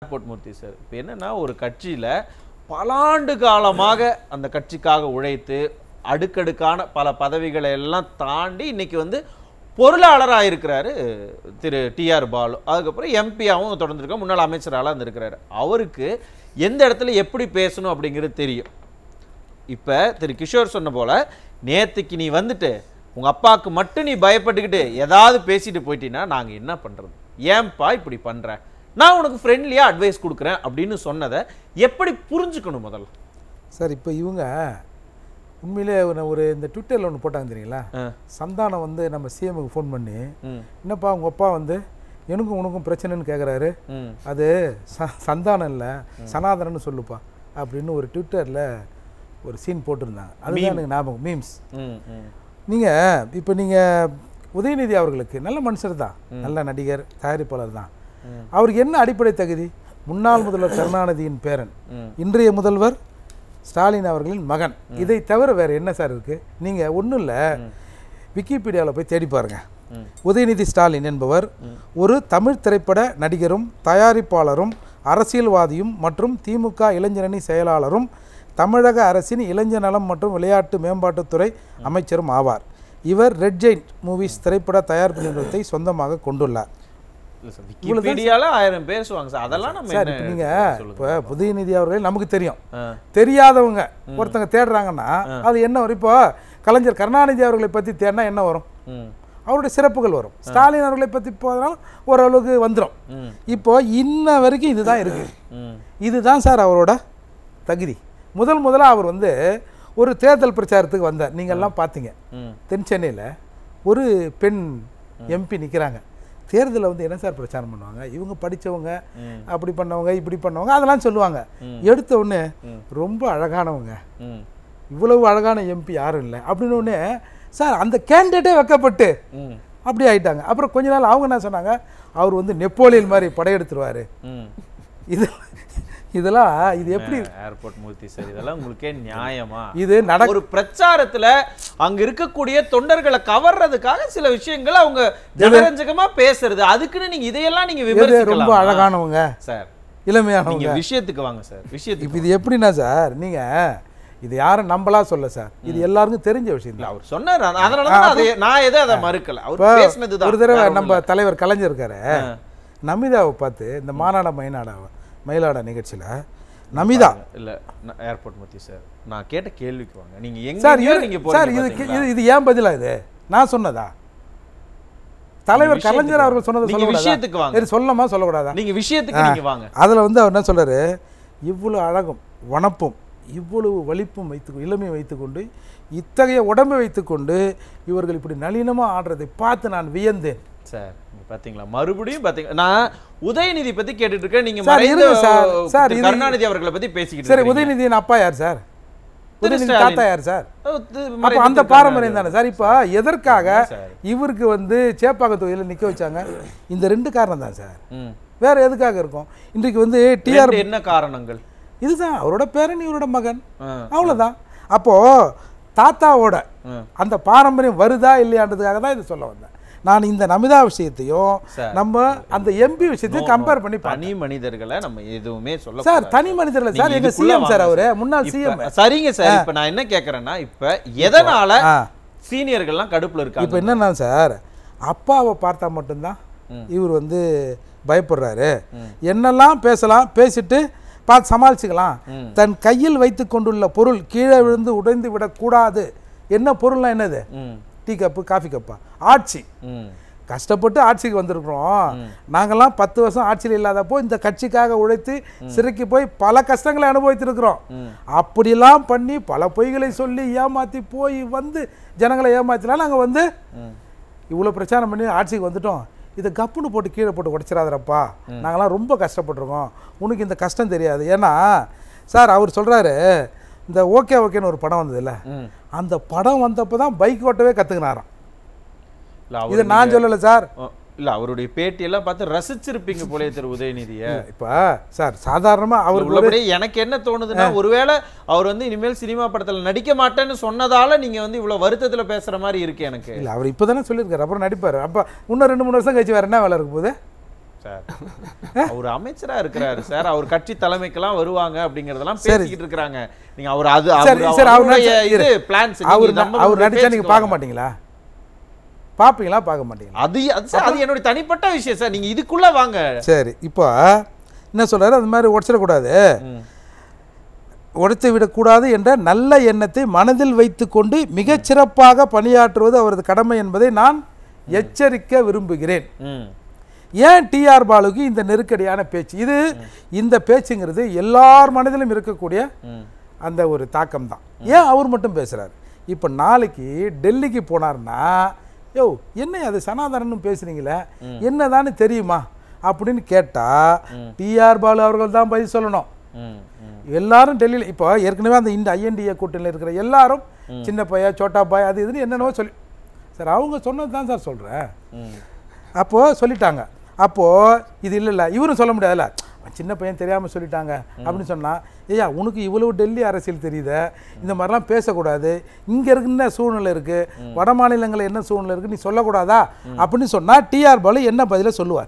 மூர்த்தி sir இப்போ என்னன்னா ஒரு கட்சியில பலாண்டு காலமாக அந்த கட்சிக்காக உழைத்து அடுக்கடுக்கான பல பதவிகளை எல்லாம் தாண்டி இன்னைக்கு வந்து பொருளாளராக இருக்கிறாரு திரு டிஆர் பாலு. அதுக்கப்புறம் எம்பியாவும் தொடர்ந்துருக்க முன்னாள் அமைச்சராக இருந்திருக்கிறாரு. அவருக்கு எந்த இடத்துல எப்படி பேசணும் அப்படிங்கிறது தெரியும். இப்போ திரு கிஷோர் சொன்ன போல நேற்றுக்கு நீ வந்துட்டு உங்கள் அப்பாவுக்கு மட்டும் நீ பயப்பட்டுக்கிட்டு ஏதாவது பேசிட்டு போயிட்டீங்கன்னா நாங்கள் என்ன பண்ணுறது, ஏன்பா இப்படி பண்ணுற, நான் உனக்கு ஃப்ரெண்ட்லியாக அட்வைஸ் கொடுக்குறேன் அப்படின்னு சொன்னதை எப்படி புரிஞ்சுக்கணும் முதல்ல? சார் இப்போ இவங்க உண்மையிலே ஒரு இந்த ட்விட்டரில் ஒன்று போட்டாங்க தெரியுங்களா, சந்தானம் வந்து நம்ம சிஎம்க்கு ஃபோன் பண்ணி என்னப்பா உங்கள் அப்பா வந்து எனக்கும் உனக்கும் பிரச்சனைன்னு கேட்குறாரு, அது சந்தானம் இல்லை சனாதனன்னு சொல்லுப்பா அப்படின்னு ஒரு ட்விட்டரில் ஒரு சீன் போட்டிருந்தாங்க. அதுதான் எனக்கு ஞாபகம், மீம்ஸ். நீங்கள் இப்போ நீங்கள் உதயநிதி அவர்களுக்கு நல்ல மனுஷர் தான், நல்ல நடிகர், தயாரிப்பாளர் தான். அவருக்கு என்ன அடிப்படை தகுதி? முன்னாள் முதல்வர் கருணாநிதியின் பேரன், இன்றைய முதல்வர் ஸ்டாலின் அவர்களின் மகன். இதை தவிர வேறு என்ன சார் இருக்குது? நீங்கள் ஒன்றும் இல்லை, விக்கிபீடியாவில் போய் தேடி பாருங்க. உதயநிதி ஸ்டாலின் என்பவர் ஒரு தமிழ் திரைப்பட நடிகரும் தயாரிப்பாளரும் அரசியல்வாதியும் மற்றும் திமுக இளைஞரணி செயலாளரும் தமிழக அரசின் இளைஞர் நலம் மற்றும் விளையாட்டு மேம்பாட்டுத்துறை அமைச்சரும் ஆவார். இவர் ரெட் ஜெயிண்ட் மூவிஸ் திரைப்பட தயாரிப்பு நிறுவனத்தை சொந்தமாக கொண்டுள்ளார். உதயநிதி அவர்களே நமக்கு தெரியும், தெரியாதவங்க ஒருத்தங்க தேடுறாங்கன்னா அது என்ன வரும்? இப்போ கலைஞர் கருணாநிதி அவர்களை பற்றி தேடினா என்ன வரும்? அவருடைய சிறப்புகள் வரும். ஸ்டாலின் அவர்களை பற்றி போனாலும் ஓரளவுக்கு வந்துடும். இப்போ இன்ன வரைக்கும் இதுதான் இருக்கு. இதுதான் சார் அவரோட தகுதி. முதல்ல அவர் வந்து ஒரு தேர்தல் பிரச்சாரத்துக்கு வந்தார். நீங்கள்லாம் பார்த்தீங்க, தென் சென்னையில் ஒரு பெண் எம்பி நிற்கிறாங்க. தேர்தலில் வந்து என்ன சார் பிரச்சாரம் பண்ணுவாங்க? இவங்க படித்தவங்க, அப்படி பண்ணவங்க, இப்படி பண்ணவங்க, அதெல்லாம் சொல்லுவாங்க. எடுத்த உடனே ரொம்ப அழகானவங்க, இவ்வளவு அழகான எம்பி யாரும் இல்லை அப்படின்னு ஒன்று சார் அந்த கேண்டிடேட்டே வைக்கப்பட்டு அப்படி ஆயிட்டாங்க. அப்புறம் கொஞ்ச நாள் அவங்க என்ன சொன்னாங்க, அவர் வந்து நெப்போலியன் மாதிரி படையெடுத்துருவார். இதெல்லாம் இது எப்படி ஏர்போர்ட் மூர்த்தி சார், இதெல்லாம் உங்களுக்கே நியாயமா? இது ஒரு பிரச்சாரத்துல அங்க இருக்கக்கூடிய தொண்டர்களை கவர்றதுக்காக சில விஷயங்கள் அவங்க ஜனரஞ்சகமா பேசுறது, அதுக்குன்னு நீங்க இதையெல்லாம் நீங்க விமர்சிக்கலாம். ரொம்ப அழகானவங்க சார், இளமையானவங்க. விஷயத்துக்கு வாங்க சார். விஷயத்துக்கு இது எப்படின்னா சார், நீங்க இது யாரும் நம்பலா சொல்ல சார், இது எல்லாருக்கும் தெரிஞ்ச விஷயம் இல்லை. அவர் சொன்னார், அதனால நான் எதை அதை மறுக்கல. அவர் பேசினது ஒரு தடவை நம்ம தலைவர் கலைஞர் இருக்காரு, நமிதாவை பார்த்து இந்த மாநாட மயிலாட நிகழ்ச்சியில் நமிதா இல்ல ஏர்போர்ட் மூர்த்தி சார், நான் கேட்ட கேள்விக்கு வாங்க. நீங்க எங்க சார் இது ஏன் பதிலா? இது நான் சொன்னதா? தலைவர் கலைஞர் அவர்கள் சொன்னதை சொல்ல விஷயத்துக்கு வாங்க. சொல்லமா சொல்லக்கூடாதா? நீங்க விஷயத்துக்கு நீங்க வாங்க. அதுல வந்து அவர் என்ன சொல்றாரு, இவ்வளவு அழகும் வனப்பும் இவ்வளவு வலிப்பும் இளமையை வைத்துக்கொண்டு இத்தகைய உடம்பை வைத்துக்கொண்டு இவர்கள் இப்படி நளினமா ஆடுறதை பார்த்து நான் வியந்தேன் சார். பாத்தீங்களா, மறுபடியும் பாத்தீங்களா, நான் உதயநிதி பத்தி கேட்டுட்டு இருக்கேன், நீங்க கருணாநிதி அவர்களை பத்தி பேசிக்கிட்டு. சரி, உதயநிதியின் அப்பா யார் சார்? உதயநிதி தாத்தா யார் சார்? அப்ப அந்த பாரம்பரியம் தானே சார். இப்ப எதற்காக இவருக்கு வந்து சேப்பாக்க தொகுதியில் நிக்க வச்சாங்க? இந்த ரெண்டு காரணம் தான் சார், வேற எதுக்காக இருக்கும்? இன்றைக்கு வந்து டிஆர் என்ன காரணங்கள்? இதுதான், அவரோட பேரன் இவரோட மகன், அவ்வளவுதான். அப்போ தாத்தாவோட அந்த பாரம்பரியம் வருதா இல்லையான்றதுக்காக தான் இது சொல்ல வந்தேன். நான் இந்த நமிதா விஷயத்தையும் நம்ம அந்த எம்பி விஷயத்தையும் கம்பேர் பண்ணி தனி மனிதர்களை நம்ம எதுவுமே சொல்ல சார். தனி மனிதர்ல சார், எங்க சிஎம் சார், அவரு முன்னாள் சிஎம். சரிங்க சார், இப்ப நான் என்ன கேக்குறேன்னா, இப்ப எதனால சீனியர்கள்லாம் கடுப்புல இருக்காங்க? இப்ப என்னன்னா சார், அப்பாவை பார்த்தா மட்டும்தான் இவர் வந்து பயப்படுறாரு. என்னெல்லாம் பேசலாம், பேசிட்டு பார்த்து சமாளிச்சுக்கலாம். தன் கையில் வைத்துக் கொண்டுள்ள பொருள் கீழே விழுந்து உடைந்து விடக்கூடாது. என்ன பொருள்னா என்னது? டீ கப்பு, காஃபி கப்பா? ஆட்சி. கஷ்டப்பட்டு ஆட்சிக்கு வந்திருக்கிறோம். நாங்கெல்லாம் 10 வருஷம் ஆட்சியில் இல்லாதப்போ இந்த கட்சிக்காக உழைத்து சிறைக்கு போய் பல கஷ்டங்களை அனுபவித்திருக்கிறோம். அப்படிலாம் பண்ணி பல பொய்களை சொல்லி ஏமாத்தி போய் வந்து ஜனங்களை ஏமாத்தினா நாங்கள் வந்து இவ்வளோ பிரச்சாரம் பண்ணி ஆட்சிக்கு வந்துட்டோம். இதை கப்புன்னு போட்டு கீழே போட்டு உடைச்சிடாதரப்பா, நாங்களாம் ரொம்ப கஷ்டப்பட்டுருக்கோம், உனக்கு இந்த கஷ்டம் தெரியாது. ஏன்னா சார் அவர் சொல்கிறாரு, இந்த ஓகேன்னு ஒரு படம் வந்தது இல்லை, அந்த படம் வந்தப்போ தான் பைக் ஓட்டவே கற்றுக்கினாராம். இதை நான் சொல்லலை சார். இல்ல அவருடைய பேட்டியெல்லாம் பார்த்து ரசிச்சிருப்பீங்க போலே திரு உதயநிதியை. இப்போ சார் சாதாரணமாக அவர் உள்ளபடியே எனக்கு என்ன தோணுதுன்னா, ஒருவேளை அவர் வந்து இனிமேல் சினிமா படத்தில் நடிக்க மாட்டேன்னு சொன்னதால நீங்க வந்து இவ்வளவு வருத்தத்தில் பேசுற மாதிரி இருக்கு எனக்கு. இல்லை, அவர் இப்போ தானே சொல்லியிருக்காரு, அப்புறம் நடிப்பார். அப்போ இன்னும் 2-3 வருஷம் கழிச்சு வேறு என்ன வேலை இருக்க போகுது? சார் அவர் அமைச்சரா இருக்கிறாரு சார், அவர் கட்சி தலைமைக்கெல்லாம் வருவாங்க அப்படிங்கறதெல்லாம் பேசிக்கிட்டு இருக்காங்க. நீங்க அவர் அது இது பிளான்ஸ் அவர் நடிச்சா நீங்க பார்க்க மாட்டீங்களா? பாப்பீங்களா? பார்க்க மாட்டீங்களா? அது என்னோட தனிப்பட்ட விஷயம் சார், நீங்க இதுக்குள்ள வாங்க. சரி, இப்போ என்ன சொல்றாரு, அது மாதிரி உடைச்சிடக்கூடாது, உடைத்து விடக்கூடாது என்ற நல்ல எண்ணத்தை மனதில் வைத்துக்கொண்டு மிகச்சிறப்பாக பணியாற்றுவது அவரது கடமை என்பதை நான் எச்சரிக்க விரும்புகிறேன். ஏன் டிஆர் பாலுக்கு இந்த நெருக்கடியான பேச்சு? இந்த பேச்சுங்கிறது எல்லார் மனதிலும் இருக்கக்கூடிய அந்த ஒரு தாக்கம் தான். ஏன் அவர் மட்டும் பேசுறாரு? இப்போ நாளைக்கு டெல்லிக்கு போனார்னா, யோ என்ன அது சனாதனன்னு பேசுறீங்களே, என்னதான்னு தெரியுமா அப்படின்னு கேட்டா டிஆர் பாலு அவர்கள் தான் பதில் சொல்லணும். எல்லாரும் டெல்லியில் இப்போ ஏற்கனவே அந்த இந்த ஐஎன்டிஏ கூட்டணியில் இருக்கிற எல்லாரும் சின்ன பையா சோட்டா பாய் அது இதுன்னு என்னென்னவோ சொல்லி சார் அவங்க சொன்னது தான் சார் சொல்கிறேன். அப்போது சொல்லிட்டாங்க. அப்போது இது இல்லை இவரும் சொல்ல முடியாதுல்ல, சின்ன பையன் தெரியாமல் சொல்லிட்டாங்க அப்படின்னு சொன்னால், ஐயா உனக்கு இவ்வளவு டெல்லி அரசியல் தெரியுது, இந்த மாதிரிலாம் பேசக்கூடாது, இங்கே இருக்குன்னு சூழ்நிலை இருக்குது, வட மாநிலங்களில் என்ன சூழ்நிலை இருக்குது, நீ சொல்லக்கூடாதா அப்படின்னு சொன்னால் டிஆர் பாலு என்ன பதிலை சொல்லுவார்?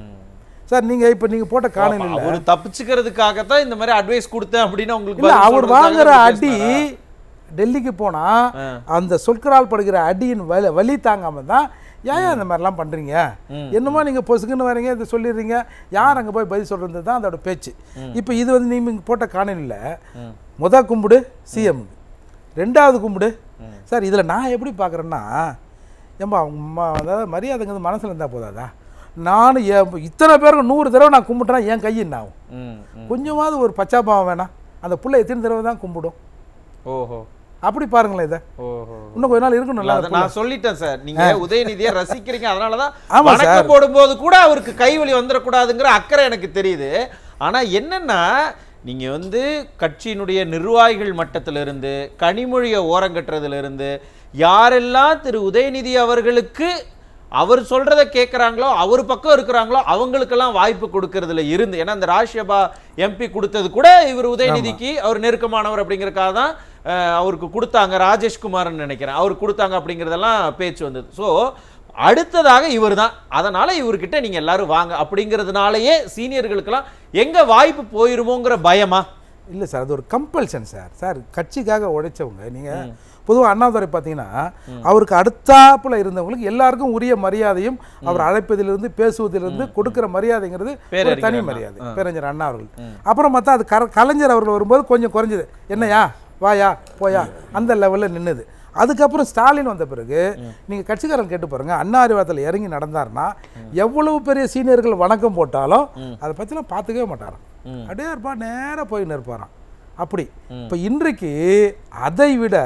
சார் நீங்கள் இப்போ நீங்கள் போட்ட காணொலியில் ஒரு தப்பிச்சுக்கிறதுக்காகத்தான் இந்த மாதிரி அட்வைஸ் கொடுத்தேன் அப்படின்னு உங்களுக்கு அவர் வாங்குற அடி டெல்லிக்கு போனால் அந்த சொற்களால் படுகிற அடியின் வலி தாங்காமல் தான் ஏன் இந்த மாதிரிலாம் பண்ணுறீங்க, என்னமோ நீங்கள் பொசுக்குன்னு வரீங்க, இதை சொல்லிடுறீங்க, யார் அங்கே போய் பதில் சொல்கிறது தான் அதோட பேச்சு. இப்போ இது வந்து நீங்கள் போட்ட காணொலியில் முதல் கும்பிடு சிஎம், ரெண்டாவது கும்பிடு சார். இதில் நான் எப்படி பார்க்குறேன்னா, ஏம்பா அதாவது மரியாதைங்கிறது மனசில் இருந்தால் போதாதா? நான் இத்தனை பேருக்கு 100 தடவை நான் கும்பிட்டேன்னா என் கையை என்ன ஆகும்? கொஞ்சமாவது ஒரு பச்சாபாவம் வேணாம்? அந்த புள்ள எத்தனை தடவை தான் கும்பிடும்? ஓஹோ, அப்படி பாருங்களேன். இதை இன்னும் கொஞ்ச நாள் இருக்கணும். நான் சொல்லிட்டேன் சார், நீங்க உதயநிதியை ரசிக்கிறீங்க, அதனாலதான் வணக்கம் போடும்போது கூட அவருக்கு கைவலி வந்துடக்கூடாதுங்கிற அக்கறை எனக்கு தெரியுது. ஆனா என்னன்னா, நீங்க வந்து கட்சியினுடைய நிர்வாகிகள் மட்டத்திலிருந்து கனிமொழியை ஓரங்கட்டுறதுல யாரெல்லாம் திரு உதயநிதி அவர்களுக்கு அவர் சொல்றதை கேட்குறாங்களோ, அவர் பக்கம் இருக்கிறாங்களோ, அவங்களுக்கெல்லாம் வாய்ப்பு கொடுக்கறதுல இருந்து, ஏன்னா அந்த ராஜ்யசபா எம்பி கொடுத்தது கூட இவர் உதயநிதிக்கு அவர் நெருக்கமானவர் அப்படிங்கிறதுக்காக தான் அவருக்கு கொடுத்தாங்க. ராஜேஷ்குமார்னு நினைக்கிறேன் அவர் கொடுத்தாங்க அப்படிங்கிறதெல்லாம் பேச்சு வந்தது. ஸோ அடுத்ததாக இவர் தான், அதனால இவர்கிட்ட நீங்க எல்லாரும் வாங்க அப்படிங்கிறதுனாலயே சீனியர்களுக்கெல்லாம் எங்க வாய்ப்பு போயிருமோங்கிற பயமா? இல்லை சார், அது ஒரு கம்பல்ஷன் சார். சார் கட்சிக்காக உழைச்சவங்க நீங்கள் பொதுவாக அண்ணாதுரை பார்த்தீங்கன்னா அவருக்கு அடுத்தாப்புல இருந்தவங்களுக்கு எல்லாருக்கும் உரிய மரியாதையும் அவர் அழைப்பதிலிருந்து பேசுவதிலிருந்து கொடுக்குற மரியாதைங்கிறது ஒரு தனி மரியாதை. பேரறிஞர் அண்ணா அவர்கள். அப்புறம் பார்த்தா அது கலைஞர் அவர்கள் வரும்போது கொஞ்சம் குறைஞ்சது, என்னையா வாயா போயா அந்த லெவலில் நின்றுது. அதுக்கப்புறம் ஸ்டாலின் வந்த பிறகு நீங்கள் கட்சிக்காரன் கேட்டு பாருங்கள், அண்ணா அறிவாலயத்தில் இறங்கி நடந்தார்னா எவ்வளவு பெரிய சீனியர்கள் வணக்கம் போட்டாலும் அதை பற்றிலாம் பார்த்துக்கவே மாட்டாராம், அப்படியே இருப்பா நேராக போய் நிற்பாராம். அப்படி இப்போ இன்றைக்கு அதை விட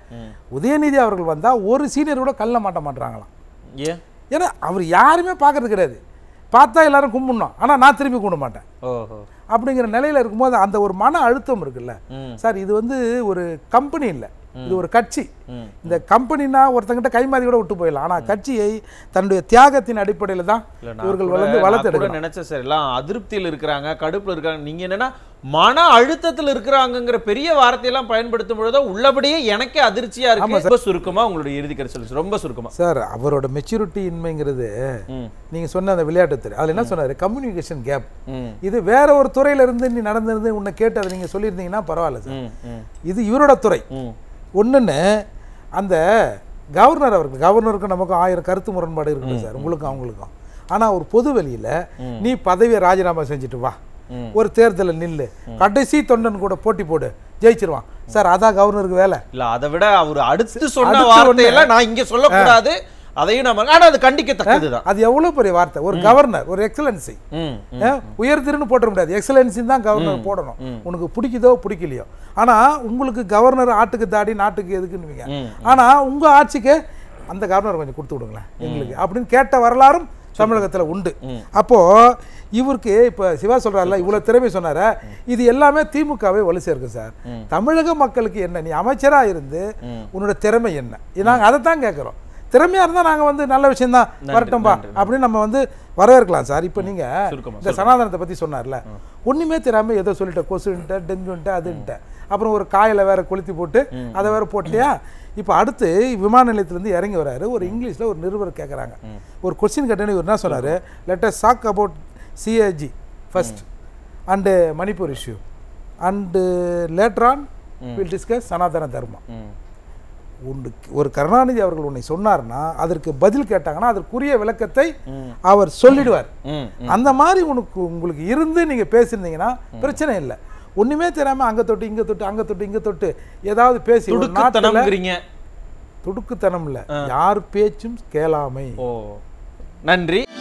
உதயநிதி அவர்கள் வந்தால் ஒரு சீனியர் கூட கல்ல மாட்ட மாட்டாங்களாம். ஏன்னா அவர் யாருமே பார்க்கறது கிடையாது, பார்த்தா எல்லாரும் கும்பிடணும், ஆனால் நான் திரும்பி கும்பிட மாட்டேன் அப்படிங்கிற நிலையில் இருக்கும்போது அந்த ஒரு மன அழுத்தம் இருக்குல்ல சார். இது வந்து ஒரு கம்பெனி இல்லை, இது ஒரு கட்சி. இந்த கம்பெனினா ஒருத்தங்கிட்ட கைமாதி கூட விட்டு போயிடலாம், ஆனால் கட்சியை தன்னுடைய தியாகத்தின் அடிப்படையில் தான் இவர்கள் வளர்த்து நினைச்ச சார். எல்லாம் அதிருப்தியில் இருக்கிறாங்க, கடுப்புல இருக்காங்க. நீங்க என்னன்னா மன அழுத்தத்தில் இருக்கிறாங்கங்கிற பெரிய வார்த்தையெல்லாம் பயன்படுத்தும் பொழுது உள்ளபடியே எனக்கே அதிர்ச்சியா இருக்கு. ரொம்ப சுருக்கமா உங்களுடைய இறுதி கருத்து சொல்லுங்க, ரொம்ப சுருக்கமா சார். அவரோட மெச்சூரிட்டி இன்மைங்கிறது நீங்க சொன்ன அந்த விளையாட்டுத்துறை, அதுல என்ன சொன்னாரு, கம்யூனிகேஷன் கேப். இது வேற ஒரு துறையில இருந்து நீ நடந்திருந்து உன்னை கேட்டு அதை நீங்க சொல்லியிருந்தீங்கன்னா பரவாயில்ல சார். இது இவரோட துறை. ஒன்றுன்னு அந்த கவர்னர் கவர்னருக்கும் நமக்கும் 1000 கருத்து முரண்பாடு இருக்குது சார், உங்களுக்கும் அவங்களுக்கும். ஆனால் ஒரு பொது வெளியில் நீ பதவியை ராஜினாமா செஞ்சுட்டு வா, ஒரு தேர்தலில் நில்லு, கடைசி தொண்டன் கூட போட்டி போடு, ஜெயிச்சிருவான் சார். அதான் கவர்னருக்கு வேலை இல்லை. அதை விட அவர் அடுத்து சொன்ன வார்த்தையெல்லாம் நான் இங்கே சொல்லக்கூடாது, அதையும் நம்ம, ஆனால் அது கண்டிக்கத்தக்கதுதான். அது எவ்வளோ பெரிய வார்த்தை. ஒரு கவர்னர், ஒரு எக்ஸலன்சி, உயர்திருன்னு போட முடியாது, எக்ஸலன்சி தான் கவர்னர் போடணும். உனக்கு பிடிக்குதோ பிடிக்கலையோ. ஆனால் உங்களுக்கு கவர்னர் ஆட்டுக்கு தாடி நாட்டுக்கு எதுக்குன்னுவீங்க, ஆனால் உங்கள் ஆட்சிக்கு அந்த கவர்னர் கொஞ்சம் கொடுத்து விடுங்களேன் எங்களுக்கு அப்படின்னு கேட்ட வரலாறும் தமிழகத்தில் உண்டு. அப்போ இவருக்கு இப்போ சிவா சொல்றாருல இவ்வளோ திறமை சொன்னார, இது எல்லாமே திமுகவே வலு சேர்க்கு சார். தமிழக மக்களுக்கு என்ன, நீ அமைச்சராக இருந்து உன்னோட திறமை என்ன, நாங்கள் அதை தான் கேட்குறோம். திறமையாக இருந்தால் நாங்கள் வந்து நல்ல விஷயம்தான் வரட்டும்பா அப்படின்னு நம்ம வந்து வரவேற்கலாம் சார். இப்போ நீங்கள் இந்த சனாதனத்தை பற்றி சொன்னார்ல, ஒன்றுமே தெரியாமல் ஏதோ சொல்லிட்டேன், கொசுன்ட்ட டெங்குன்ட்டு அதுன்ட்டு, அப்புறம் ஒரு காயில் வேற கொளுத்தி போட்டு அதை வேற போட்டியா. இப்போ அடுத்து விமான நிலையத்திலேருந்து இறங்கி வராரு, ஒரு இங்கிலீஷில் ஒரு நிருபர் கேட்குறாங்க, ஒரு கொஸ்டின் கேட்டேன்னு இவர் என்ன சொன்னார், let us talk about CAG first and Manipur issue and later on will discuss Sanatana Dharma. ஒரு கருணாநிதி அவர்கள் உன்னை சொன்னார்னா அதற்கு பதில் கேட்டாங்கன்னா அதற்குரிய விளக்கத்தை அவர் சொல்லிடுவார். அந்த மாதிரி உங்களுக்கு இருந்து நீங்க பேசியிருந்தீங்கன்னா பிரச்சனை இல்லை. ஒண்ணுமே தெரியாம அங்க தொட்டு இங்க தொட்டு அங்க தொட்டு இங்க தொட்டு ஏதாவது பேசி துடுக்குத்தனம் இல்ல, யார் பேச்சும் கேளாமை. நன்றி.